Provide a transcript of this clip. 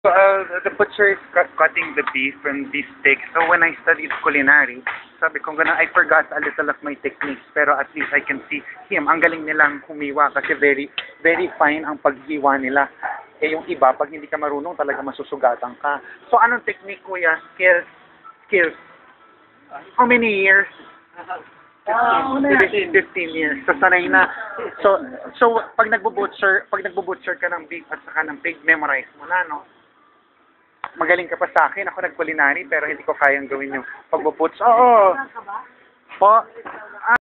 The butcher is cutting the beef and beef steak. So when I studied culinary, sabi ko gano'n, I forgot a little of my techniques, pero at least I can see him. Ang galing nilang humiwa kasi very, very fine ang paghiwa nila. Eh yung iba, pag hindi ka marunong, talaga masusugatan ka. So anong technique, kuya? Skills. How many years? 15 years. So sanay na. So pag nagbo-butcher ka ng beef at saka ng pig, memorize mo na, no? Magaling ka pa sa akin. Ako nag-culinary pero hindi ko kayang gawin yung pagbo-butcher. Oo. Po.